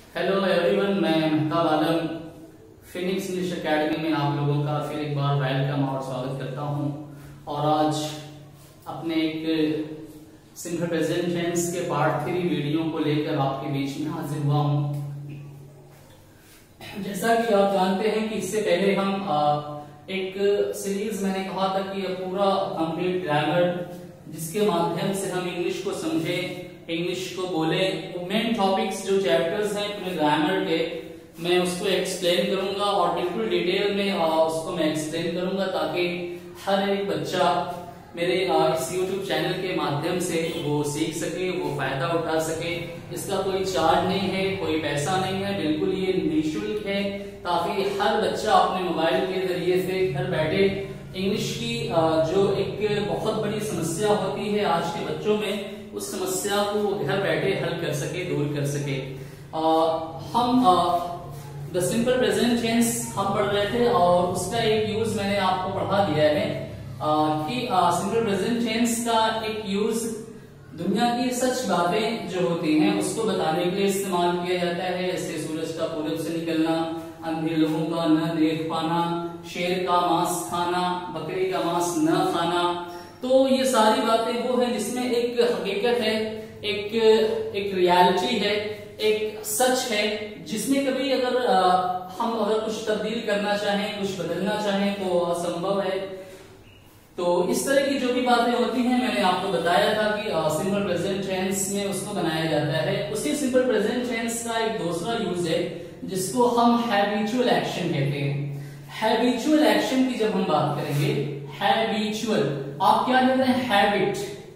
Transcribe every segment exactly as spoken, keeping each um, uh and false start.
Hello everyone, मैं Mahtab Alam Phoenix English Academy में आप लोगों का फिर एक बार वेलकम और स्वागत करता हूं। और आज अपने एक सिंपल प्रेजेंट टेंस के पार्ट थ्री वीडियो को लेकर आपके बीच में हाजिर हुआ हूं। जैसा कि आप जानते हैं कि इससे पहले हम एक सीरीज मैंने कहा था कि पूरा कंप्लीट ग्रामर जिसके माध्यम से हम इंग्लिश को समझे, इंग्लिश को बोले, मेन टॉपिक्स जो चैप्टर्स हैं पूरे ग्रामर के मैं उसको एक्सप्लेन करूंगा और बिल्कुल डिटेल में उसको मैं एक्सप्लेन करूंगा ताकि हर एक बच्चा मेरे इस यूट्यूब चैनल के माध्यम से वो सीख सके, वो फायदा उठा सके। इसका कोई चार्ज नहीं है, कोई पैसा नहीं है, बिल्कुल ये निःशुल्क है ताकि हर बच्चा अपने मोबाइल के जरिए से घर बैठे इंग्लिश की जो एक बहुत बड़ी समस्या होती है आज के बच्चों में, उस समस्या को वो घर बैठे हल कर सके, दूर कर सके। आ, हम द सिंपल प्रेजेंट टेंस हम पढ़ रहे थे और उसका एक यूज मैंने आपको पढ़ा दिया है आ, कि सिंपल प्रेजेंट टेंस का एक यूज दुनिया की सच बातें जो होती हैं उसको बताने के लिए इस्तेमाल किया जाता है। जैसे सूरज का पूरब से निकलना, अंधे लोगों का न देख पाना, शेर का मांस खाना, बकरी का मांस न खाना। तो ये सारी बातें वो है जिसमें एक हकीकत है, एक एक रियलिटी है, एक सच है जिसमें कभी अगर आ, हम अगर कुछ तब्दील करना चाहें, कुछ बदलना चाहें तो असंभव है। तो इस तरह की जो भी बातें होती हैं मैंने आपको बताया था कि सिंपल प्रेजेंट टेंस में उसको बनाया जाता है। उसी सिंपल प्रेजेंट टेंस का एक दूसरा यूज है जिसको हम हैबिचुअल एक्शन कहते हैं। हैबिचुअल एक्शन की जब हम बात करेंगे, हैबिचुअल आप क्या कहते हैं, हैबिट,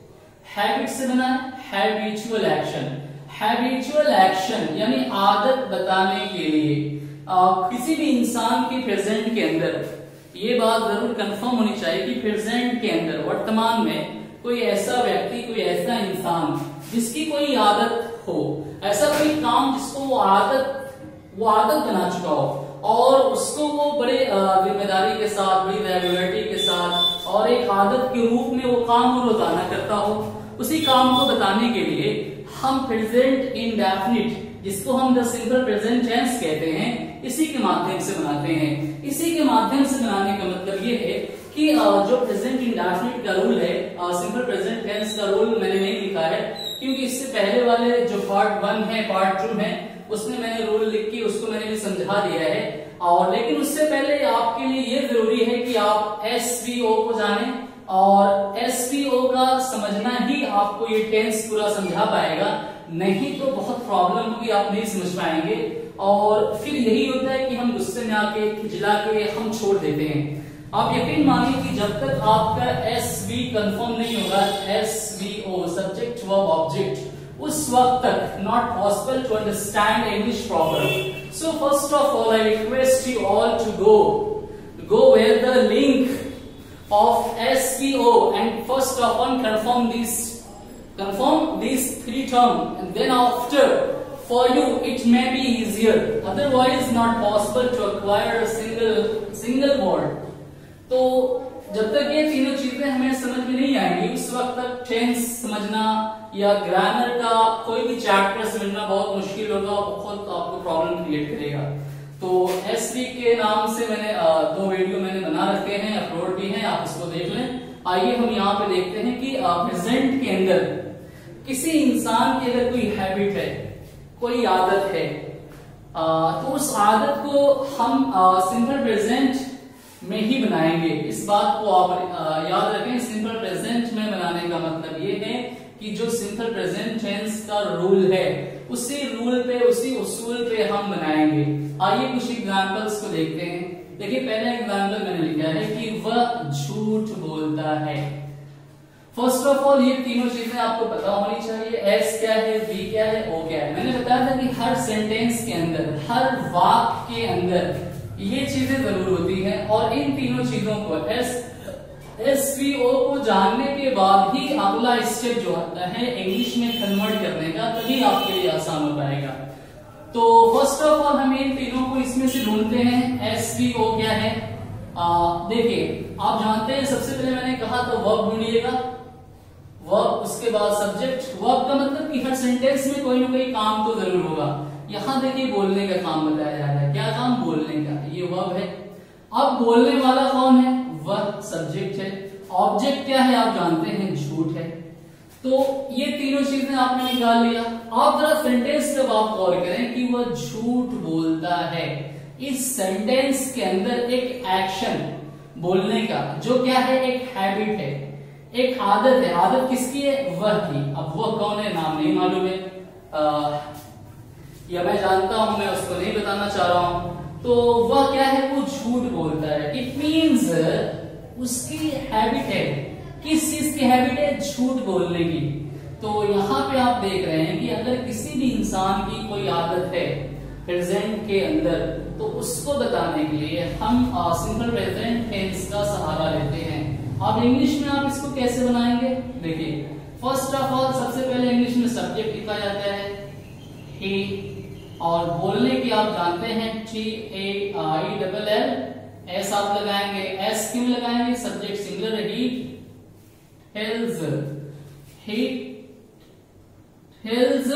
हैबिट से बना है हैबिचुअल एक्शन। हैबिचुअल एक्शन यानी आदत बताने के लिए आ, किसी भी इंसान के प्रेजेंट के अंदर ये बात जरूर कंफर्म होनी चाहिए कि प्रेजेंट के अंदर वर्तमान में कोई ऐसा व्यक्ति, कोई ऐसा इंसान जिसकी कोई आदत हो, ऐसा कोई काम जिसको वो आदत वो आदत बना चुका हो और उसको वो बड़े जिम्मेदारी के साथ, बड़ी रेगुलरिटी के साथ और एक आदत के रूप में वो काम रोजाना करता हो, उसी काम को बताने के लिए हम प्रेजेंट इंडेफिनिट जिसको हम द सिंपल प्रेजेंट टेंस कहते हैं इसी के माध्यम से बनाते हैं। इसी के माध्यम से बनाने का मतलब ये है कि जो प्रेजेंट इंडेफिनिट का रूल है, सिंपल प्रेजेंट टेंस का रूल मैंने नहीं लिखा है क्योंकि इससे पहले वाले जो पार्ट वन है, पार्ट टू है, उसमें मैंने रूल लिख के उसको मैंने भी समझा दिया है। और लेकिन उससे पहले आपके लिए ये जरूरी है कि आप एस वी ओ को जाने और एस वी ओ का समझना ही आपको ये टेंस पूरा समझा पाएगा, नहीं तो बहुत प्रॉब्लम होगी, आप नहीं समझ पाएंगे। और फिर यही होता है कि हम गुस्से में आके, खिजला के हम छोड़ देते हैं। आप यकीन मानिए कि जब तक आपका एस वी कंफर्म नहीं होगा, S V O subject verb object, उस वक्त तक not possible to understand English proper. So first of all I request you all to go go where the link of S V O and first of all confirm these confirm these three terms and then after for you it may be easier, otherwise not possible to acquire a single single word। तो जब तक ये तीनों चीजें हमें समझ में नहीं आएंगी उस वक्त तक टेंस समझना या ग्रामर का कोई भी चैप्टर समझना बहुत मुश्किल होगा और बहुत आपको प्रॉब्लम क्रिएट करेगा। तो एसवी के नाम से मैंने दो वीडियो मैंने बना रखे हैं, अपलोड भी हैं, आप इसको देख लें। आइए हम यहाँ पे देखते हैं कि प्रेजेंट के अंदर किसी इंसान की अगर कोई हैबिट है, कोई आदत है, तो उस आदत को हम सिंपल प्रेजेंट में ही बनाएंगे। इस बात को आप याद रखें, सिंपल प्रेजेंट में बनाने का मतलब ये है कि जो सिंपल प्रेजेंट टेंस का रूल है उसी रूल पे, उसी उसूल पे हम बनाएंगे। आइए कुछ एग्जांपल्स को देखते हैं। देखिए पहला एग्जांपल मैंने लिखा है कि वह झूठ बोलता है। फर्स्ट ऑफ ऑल ये तीनों चीजें आपको पता होनी चाहिए, एस क्या है, वी क्या है, ओ क्या है। मैंने बताया था कि हर सेंटेंस के अंदर, हर वाक्य के अंदर ये चीजें जरूर होती हैं और इन तीनों चीजों को एस एस वी ओ को जानने के बाद ही अगला स्टेप जो आता है इंग्लिश में कन्वर्ट करने का, तभी आपके लिए आसान हो पाएगा। तो फर्स्ट ऑफ ऑल हम इन तीनों को इसमें से ढूंढते हैं। एस वी ओ क्या है, देखिए आप जानते हैं सबसे पहले मैंने कहा तो वर्ब ढूंढिएगा, वर्ब उसके बाद सब्जेक्ट। वर्ब का मतलब कि हर सेंटेंस में कोई ना कोई काम तो जरूर होगा। यहाँ देखिए बोलने का काम बताया जा रहा है। क्या काम? बोलने का। ये वर्ब है। अब बोलने वाला कौन है? वह सब्जेक्ट है। ऑब्जेक्ट क्या है? आप जानते हैं झूठ है। तो ये तीनों चीजें आपने निकाल लिया। आप जरा सेंटेंस जब आप गौर करें कि वह झूठ बोलता है, इस सेंटेंस के अंदर एक एक्शन बोलने का जो क्या है? एक हैबिट है, एक आदत है। आदत किसकी है? वह की। अब वह कौन है? नाम नहीं मालूम है, आ, या मैं जानता हूं, मैं उसको नहीं बताना चाह रहा हूं। तो वह क्या है? वो झूठ बोलता है। इट मीन्स उसकी हैबिट है। किस चीज की हैबिट है? झूठ बोलने की। तो यहाँ पे आप देख रहे हैं कि अगर किसी भी इंसान की कोई आदत है प्रेजेंट के अंदर, तो उसको बताने के लिए हम सिंपल प्रेजेंट टेंस का सहारा लेते हैं। अब इंग्लिश में आप इसको कैसे बनाएंगे? देखिए, फर्स्ट ऑफ ऑल सबसे पहले इंग्लिश में सब्जेक्ट लिखा जाता है ही, और बोलने की आप जानते हैं T A I double L, S आप लगाएंगे। एस क्यों लगाएंगे? सब्जेक्ट सिंगुलर है। He tells, he tells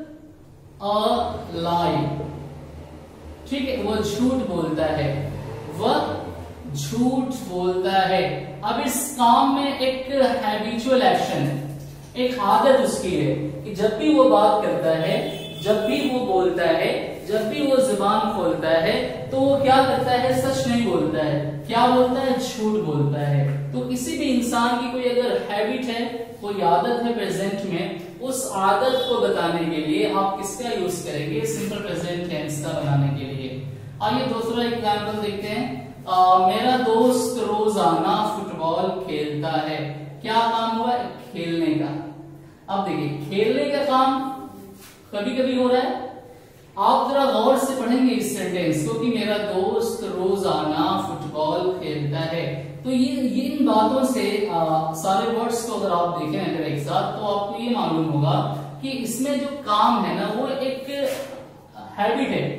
a lie. ठीक है, वो झूठ बोलता है, वह झूठ बोलता है। अब इस काम में एक हैबिचुअल एक्शन है, एक आदत उसकी है कि जब भी वो बात करता है, जब भी वो बोलता है, जब भी वो जुबान खोलता है, तो वो क्या करता है? सच नहीं बोलता है। क्या बोलता है? झूठ बोलता है। तो किसी भी इंसान की कोई अगर हैबिट है, कोई आदत है प्रेजेंट में, उस आदत को बताने के लिए आप किसका यूज करेंगे? सिंपल प्रेजेंट टेंस का बनाने के लिए। आइए दूसरा एग्जाम्पल देखते हैं। आ, मेरा दोस्त रोजाना फुटबॉल खेलता है। क्या काम हुआ? खेलने का। अब देखिए, खेलने का काम कभी कभी हो रहा है। आप जरा गौर से पढ़ेंगे इस सेंटेंस को कि मेरा दोस्त रोजाना फुटबॉल खेलता है। तो ये ये इन बातों से आ, सारे वर्ड्स को अगर आप देखें अगर एक साथ, तो आपको ये मालूम होगा कि इसमें जो काम है ना, वो एक हैबिट है,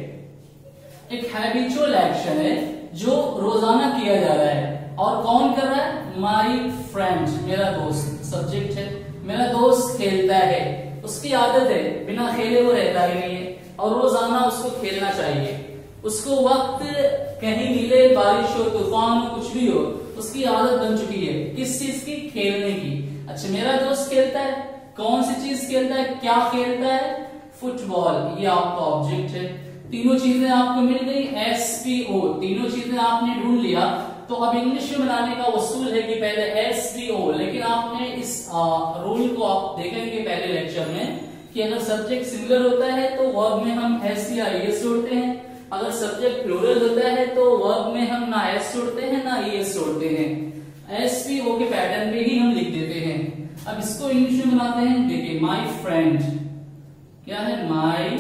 एक हैबिचुअल एक्शन है जो रोजाना किया जा रहा है। और कौन कर रहा है? माई फ्रेंड, मेरा दोस्त सब्जेक्ट है। मेरा दोस्त खेलता है, उसकी आदत है, बिना खेले वो रहता ही नहीं है, और रोजाना उसको खेलना चाहिए। उसको वक्त कहीं मिले, बारिश हो, तूफान हो, कुछ भी हो, उसकी आदत बन चुकी है। किस चीज की? खेलने की। अच्छा, मेरा दोस्त खेलता है, कौन सी चीज खेलता है? क्या खेलता है? फुटबॉल। ये आपका ऑब्जेक्ट है। तीनों चीजें आपको मिल गई। एस पी ओ, तीनों चीजें आपने ढूंढ लिया। तो अब इंग्लिश में बनाने का उसूल है कि पहले एस पी ओ, लेकिन आपने इस रूल को आप देखेंगे पहले लेक्चर में कि अगर सब्जेक्ट सिंगुलर होता है तो वर्ब में हम एस या एस जोड़ते हैं। अगर सब्जेक्ट प्लूरल होता है तो वर्ब में हम ना एस जोड़ते हैं ना एस जोड़ते हैं। एस पी ओ के पैटर्न पे ही हम लिख देते हैं। अब इसको इंग्लिश में बनाते हैं। देखिए, माई फ्रेंड क्या है? My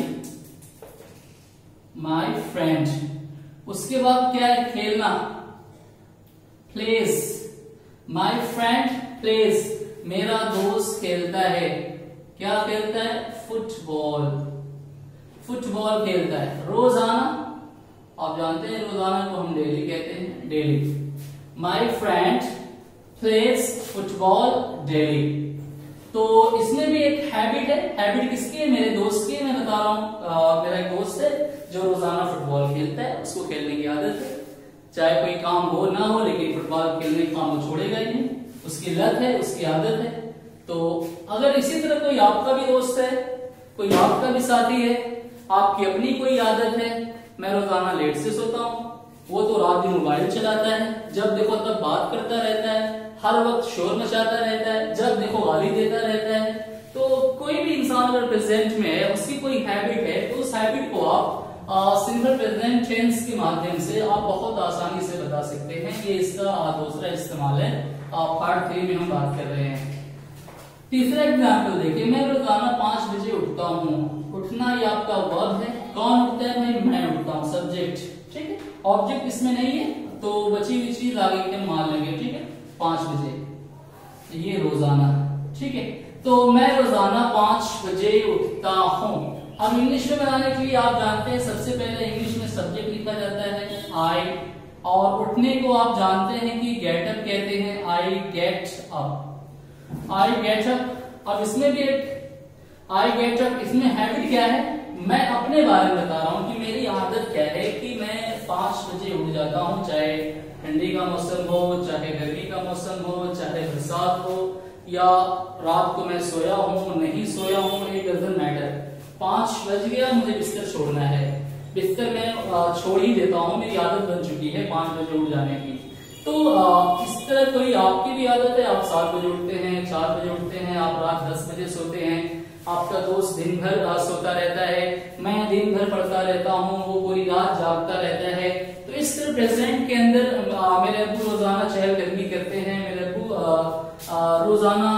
my friend. उसके बाद क्या है? खेलना, प्लेस। माई फ्रेंड प्लेस, मेरा दोस्त खेलता है। क्या खेलता है? फुटबॉल। फुटबॉल खेलता है रोजाना। आप जानते हैं रोजाना को हम डेली कहते हैं, daily. My friend plays football daily. तो इसमें भी एक हैबिट है। हैबिट किसकी है? मेरे दोस्त की। मैं बता रहा हूं, मेरा एक दोस्त है जो रोजाना फुटबॉल खेलता है, उसको खेलने की आदत है। चाहे कोई काम हो ना हो, लेकिन फुटबॉल खेलने का काम वो छोड़ेगा ही नहीं। उसकी लत है, उसकी आदत है। तो अगर इसी तरह कोई आपका भी दोस्त है, कोई आपका भी साथी है, आपकी अपनी कोई आदत है, मैं रोजाना लेट से सोता हूँ, वो तो रात दिन मोबाइल चलाता है, जब देखो तब बात करता रहता है, हर वक्त शोर मचाता रहता है, जब देखो गाली देता रहता है। तो कोई भी इंसान अगर प्रेजेंट में है, उसकी कोई हैबिट है, तो उस हैबिट को आप सिंपल प्रेजेंट टेंस के माध्यम से आप बहुत आसानी से बता सकते हैं। ये इसका दूसरा इस्तेमाल है, पार्ट थ्री में हम बात कर रहे हैं। तीसरा एग्जाम्पल देखिए, मैं रोजाना पांच बजे उठता हूँ। उठना ये आपका वर्ब है। कौन उठता है? भाई मैं उठता हूँ, सब्जेक्ट। ठीक है, ऑब्जेक्ट इसमें नहीं है, तो बची हुई चीज आगे के मान लेंगे। ठीक है, पांच बजे, ये रोजाना। ठीक है, तो मैं रोजाना पांच बजे उठता हूँ। अब इंग्लिश में बनाने के लिए आप जानते हैं सबसे पहले इंग्लिश में सब्जेक्ट लिखा जाता है आई, और उठने को आप जानते हैं कि गेट अप कहते हैं। I get up, I get up. अब इसमें भी एक आई गेट अप, इसमें हैबिट क्या है? मैं अपने बारे में बता रहा हूँ कि मेरी आदत क्या है कि मैं पांच बजे उठ जाता हूँ, चाहे ठंडी का मौसम हो, चाहे गर्मी का मौसम हो, चाहे बरसात हो, या रात को मैं सोया हूँ नहीं सोया हूँ, इट डजंट मैटर। पांच बज गया, मुझे बिस्तर छोड़ना है, बिस्तर में छोड़ ही देता हूँ, मेरी आदत बन चुकी है पांच बजे उठ जाने की। तो इस तरह कोई आपकी भी आदत है, आप सात बजे उठते हैं, चार बजे उठते हैं, आप रात दस बजे सोते हैं, आपका दोस्त दिन भर सोता रहता है, मैं दिन भर पढ़ता रहता हूँ, वो पूरी रात जागता रहता है। तो इस तरह प्रेजेंट के अंदर आ, मेरे अब्बू रोजाना चहलकदमी करते हैं, मेरे अब्बू रोजाना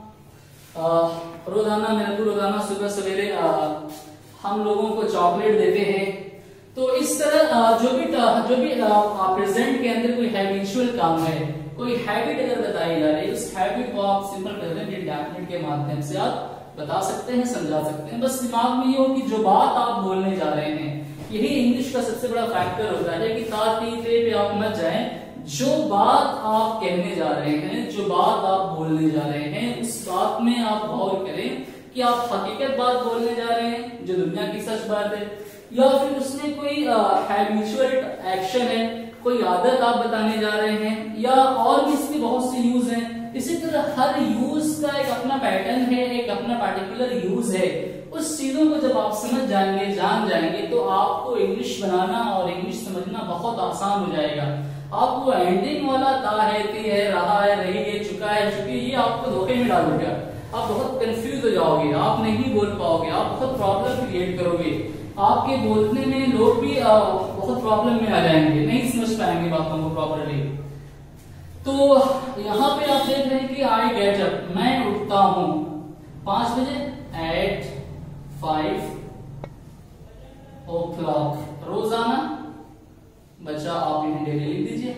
रोजाना मेरे अब्बू रोजाना सुबह सवेरे हम लोगों को चॉकलेट देते हैं। तो इस तरह जो भी जो भी प्रेजेंट के अंदर कोई हैबिचुअल काम है, कोई हैबिट अगर बताई जा रही है, उस हैबिट को आप सिंपल प्रेजेंट इंडेफिनिट के माध्यम से आप बता सकते हैं, समझा सकते हैं। बस दिमाग में ये हो कि जो बात आप बोलने जा रहे हैं, यही इंग्लिश का सबसे बड़ा फैक्टर होता है कि ताती ते पे आप मत जाएं। जो बात आप कहने जा रहे हैं, जो बात आप बोलने जा रहे हैं, उस बात में आप गौर करें कि आप हकीकत बात बोलने जा रहे हैं जो दुनिया की सच बात है, या फिर उसमें कोई हैबिचुअल एक्शन है, कोई आदत आप बताने जा रहे हैं, या और भी इसके बहुत से यूज हैं। इसी तरह हर यूज का एक अपना पैटर्न है, एक अपना पर्टिकुलर यूज है। उस चीजों को जब आप समझ जाएंगे, जान जाएंगे, तो आपको इंग्लिश बनाना और इंग्लिश समझना बहुत आसान हो जाएगा। आपको एंडिंग वाला ता है, ती है, रहा है, रही है, चुका है, चुकी, ये आपको धोखे में डाल देगा। आप बहुत कंफ्यूज हो जाओगे, आप नहीं बोल पाओगे, आप बहुत प्रॉब्लम क्रिएट करोगे, आपके बोलने में लोग भी आ, बहुत प्रॉब्लम में आ जाएंगे, नहीं समझ पाएंगे बातों को प्रॉपरली। तो यहाँ पे आप देख रहे हैं कि आई गेट अप, मैं उठता हूं पांच बजे, एट फाइव ओ क्लॉक, रोजाना। बच्चा आप इन्हें डेली लिख दीजिए,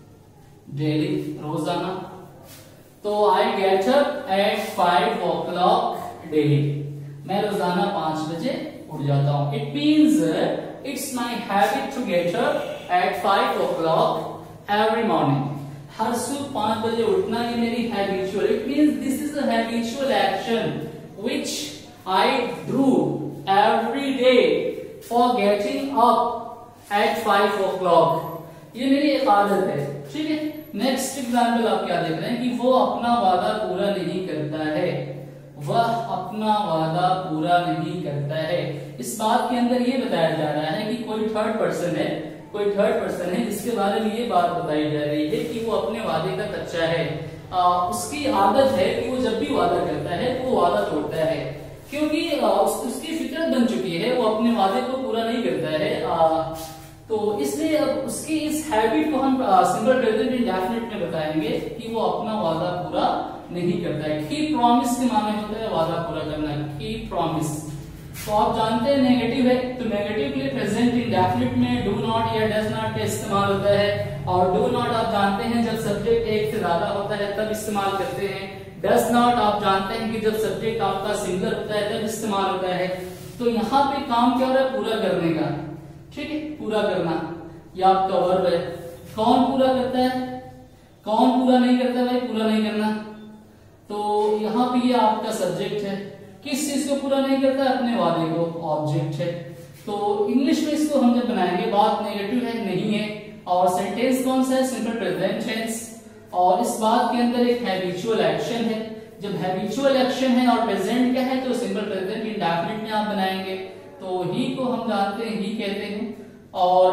डेली, रोजाना। तो I get up at five o'clock daily, मैं रोजाना पांच बजे उठ जाता हूं। It means it's my habit to get up at five o'clock every morning. हर सुबह पांच बजे उठना ये मेरी habitual, it means this is a habitual action which I do every day for getting up at five o'clock. ये मेरी एक आदत है, ठीक है। नेक्स्ट एग्जाम्पल आप क्या देख रहे हैं कि वो अपना वादा पूरा नहीं करता है, वह अपना वादा पूरा नहीं करता है। इस बात के अंदर ये बताया जा रहा है कि कोई थर्ड पर्सन है, कोई थर्ड पर्सन है जिसके बारे में ये बात बताई जा रही है कि वो अपने वादे का कच्चा है। आ, उसकी आदत है कि वो जब भी वादा करता है वो वादा तोड़ता है, क्योंकि आ, उस, उसकी फितरत बन चुकी है, वो अपने वादे को पूरा नहीं करता है। आ, तो इसलिए अब उसकी इस हैबिट को हम सिंपल प्रेजेंट इंडेफिनिट में बताएंगे कि वो अपना वादा पूरा नहीं करता है। कीप प्रॉमिस के माने होता है वादा पूरा करना, कीप प्रॉमिस। तो आप जानते हैं नेगेटिव है, तो नेगेटिव के लिए प्रेजेंट इंडेफिनिट में डू नॉट या डज नॉट का इस्तेमाल होता है। और डू नॉट आप जानते हैं जब सब्जेक्ट एक से ज्यादा होता है तब इस्तेमाल करते हैं। डज नॉट आप जानते हैं कि जब सब्जेक्ट आपका सिंगल होता है तब इस्तेमाल होता है। तो यहाँ पे काम क्या हो रहा है, पूरा करने का, ठीक है, पूरा करना, ये आपका वर्ब है। कौन पूरा करता है, कौन पूरा नहीं करता भाई, पूरा नहीं करना। तो यहाँ पे ये आपका सब्जेक्ट है, किस चीज को पूरा नहीं करता है, अपने वादे को, ऑब्जेक्ट है। तो इंग्लिश में इसको हम जब बनाएंगे, बात नेगेटिव है, नहीं है, और सेंटेंस कौन सा है, सिंपल प्रेजेंट टेंस, और इस बात के अंदर एक हैबिचुअल एक्शन है। जब हैबिचुअल एक्शन है और प्रेजेंट क्या है, तो सिंपल प्रेजेंट इंडेफिनिट में आप बनाएंगे। तो ही को हम जानते हैं, ही कहते हैं। और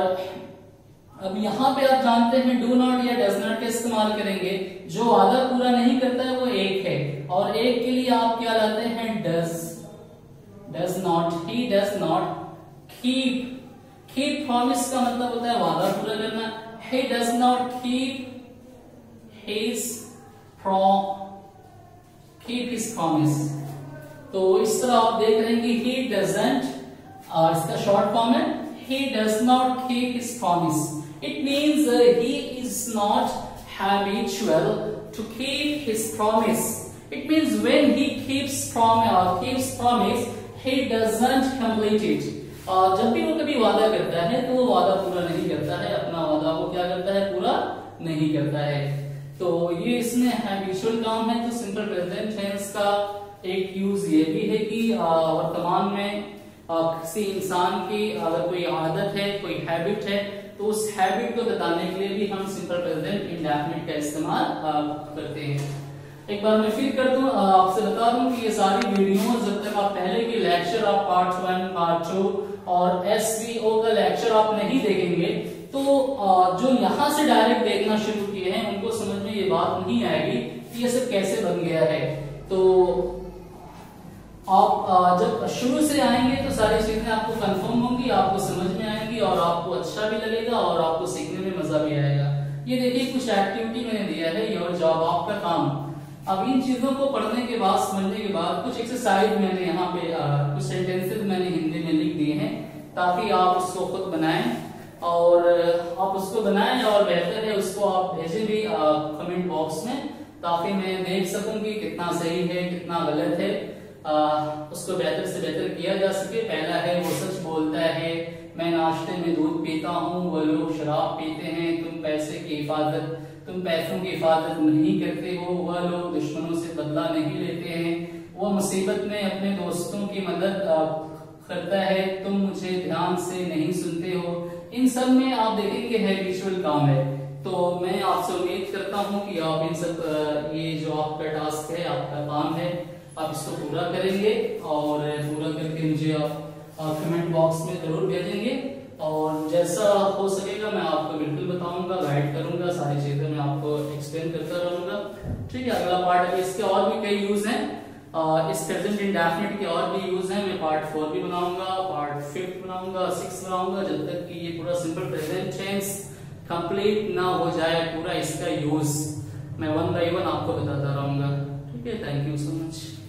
अब यहाँ पे आप जानते हैं डू नॉट या डज नॉट का इस्तेमाल करेंगे। जो वादा पूरा नहीं करता है वो एक है, और एक के लिए आप क्या लाते हैं, does, does not, he does not keep. Keep promise का मतलब होता है वादा पूरा करना। He does not keep his keep his promise. तो इस तरह आप देख रहे हैं कि ही डजंट, और इसका शॉर्ट फॉर्म है he does not keep his promise. It means uh, he is not habitual to keep his promise. It means when he keeps promise or keeps promise, he doesn't complete it. और जब भी वो कभी वादा करता है तो वो वादा पूरा नहीं करता है, अपना वादा वो क्या करता है, पूरा नहीं करता है। तो ये इसमें हैबिचुअल काम है। तो सिंपल प्रेजेंट टेंस का एक यूज ये भी है कि वर्तमान में किसी इंसान की अगर कोई आदत है, कोई हैबिट है, तो उस हैबिट को बताने के लिए भी हम सिंपल प्रेजेंट इंडेफिनिट का इस्तेमाल करते हैं। एक बार मैं फिर कर दूं, आपसे बता दूं कि ये सारी वीडियो जब तक आप पहले के लेक्चर आप पार्ट वन, पार्ट टू और एसवीओ का लेक्चर आप नहीं देखेंगे तो जो यहाँ से डायरेक्ट देखना शुरू किए हैं उनको समझ में ये बात नहीं आएगी कि ये सब कैसे बन गया है। तो आप जब शुरू से आएंगे तो सारी चीजें आपको कंफर्म होंगी, आपको समझ में आएंगी और आपको अच्छा भी लगेगा और आपको सीखने में मजा भी आएगा। ये देखिए कुछ एक्टिविटी मैंने दिया है, योर जॉब, आपका काम। अब इन चीजों को पढ़ने के बाद, समझने के बाद कुछ एक्सरसाइज मैंने यहाँ पे आ, कुछ सेंटेंसेस मैंने हिंदी में लिख दिए हैं ताकि आप उसको खुद बनाएं और आप उसको बनाएं और बेहतर है उसको आप भेजें भी कमेंट बॉक्स में ताकि मैं देख सकूं कि कितना सही है कितना गलत है, आ, उसको बेहतर से बेहतर किया जा सके। पहला है वो सच बोलता है, मैं नाश्ते में दूध पीता हूँ, वो लोग शराब पीते हैं, तुम पैसे की हिफाजत तुम पैसों की हिफाजत नहीं करते हो, वह लोग दुश्मनों से बदला नहीं लेते हैं, वो मुसीबत में अपने दोस्तों की मदद करता है, तुम मुझे ध्यान से नहीं सुनते हो। इन सब में आप देखेंगे हैबिचुअल काम है। तो मैं आपसे उम्मीद करता हूं कि आप इन सब ये जो आपका टास्क है, आपका काम है, आप इसको पूरा करेंगे और पूरा करके मुझे आप कमेंट बॉक्स में जरूर भेजेंगे और जैसा हो सकेगा मैं आपको बिल्कुल बताऊंगा, गाइड करूंगा, सारी चीजें मैं आपको एक्सप्लेन करता रहूंगा। ठीक है, अगला पार्ट है, इसके और भी कई यूज हैं, इस प्रेजेंट इंडेफिनिट के और भी यूज हैं। मैं पार्ट फोर भी बनाऊंगा, पार्ट फिफ्थ बनाऊंगा, सिक्स बनाऊंगा, जब तक कि ये पूरा सिंपल प्रेजेंट टेंस कंप्लीट ना हो जाए पूरा इसका यूज मैं वन बाय वन आपको बताता रहूंगा। ठीक है, थैंक यू सो मच।